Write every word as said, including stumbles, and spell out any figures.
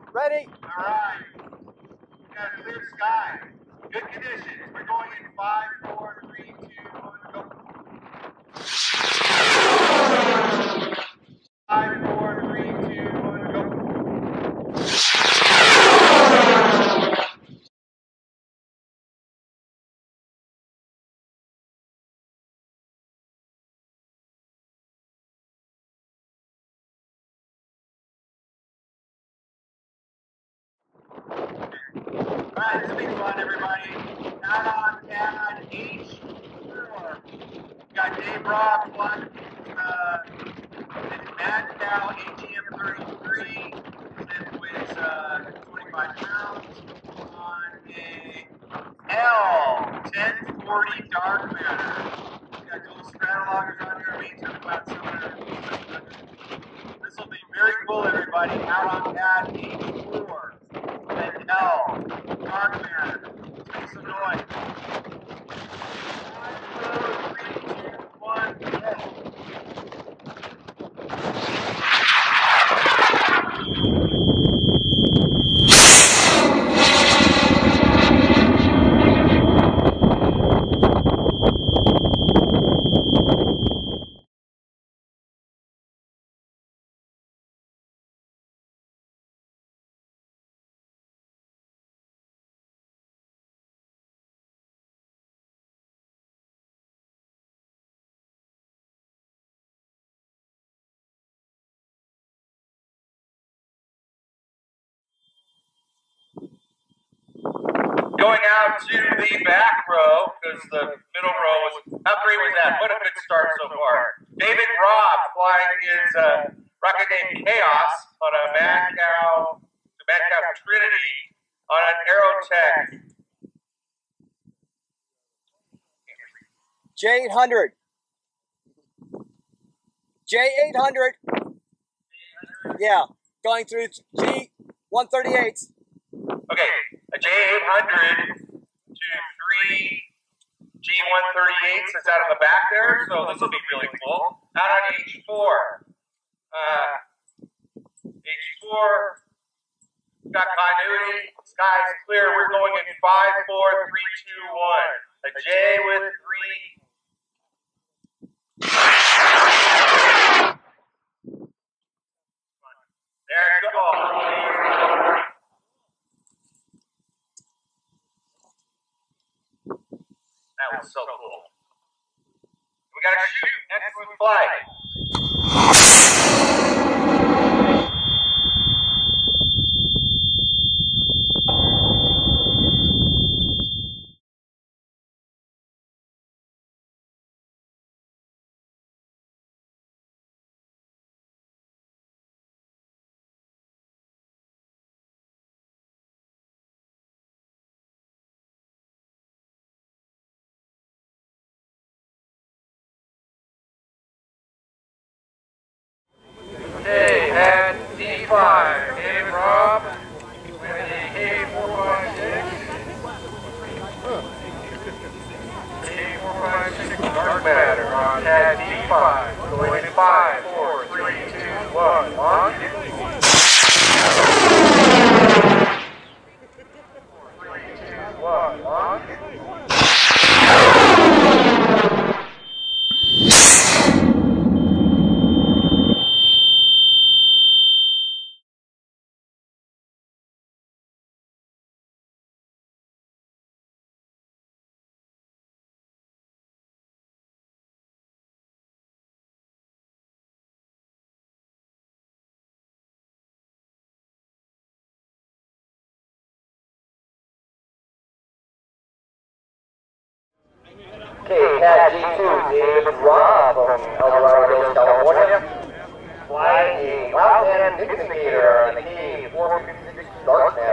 Ready? All right. We got a clear sky. Good conditions. We're going in five, four, three, two, one, go. Five, four, three, two, one, go. Alright, this will be fun, everybody. Out on pad H four. We got Dave Robb, one, uh, Mad Cow A G M thirty-three, that weighs uh, twenty-five pounds, on a L ten forty dark matter. We got dual straddle loggers on here, weighs about seven hundred. This will be very cool, everybody. Out on pad H four. And L, dark matter. Let's make some noise. Five, four, three, two, one, go. Going out to the back row, because the middle row was, how great was that? What a good start so far. David Robb flying his uh, rocket named Chaos on a Mad Cow, the Mad Cow Trinity on an Aerotech. J eight hundred. J eight hundred. Yeah, going through G one thirty-eights. Okay, a J eight hundred to three G one thirty-eights is out of the back there, so this will be really cool. Out on H four. Uh, H four, got continuity, sky's clear, we're going in five, four, three, two, one. A J with three. There you go. That was so cool. We gotta shoot. Excellent flight. Okay, at D five, David Robb, with a K four five six. K four five six dark matter on at D five, going in five, four, three, two, one, launch. three, two, one, launch. Okay, Cat G two, David Robb from El Dorado, California, flying a Wildman Indicator on the K four fifty-six dark matter.